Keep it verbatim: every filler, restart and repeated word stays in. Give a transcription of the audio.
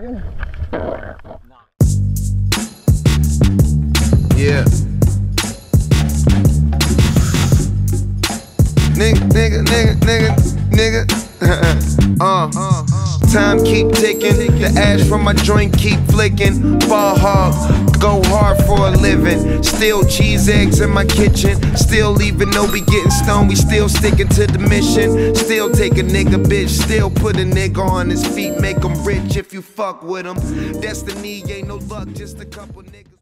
Yeah. Nigga, nigga, nigga, nigga, nigga. uh. Time keep ticking, the ash from my joint keep flicking. Ball hog, go hard for a living. Still cheese eggs in my kitchen. Still even though we getting stoned, we still sticking to the mission. Still take a nigga bitch, still put a nigga on his feet. Make him rich if you fuck with him. Destiny ain't no luck, just a couple niggas.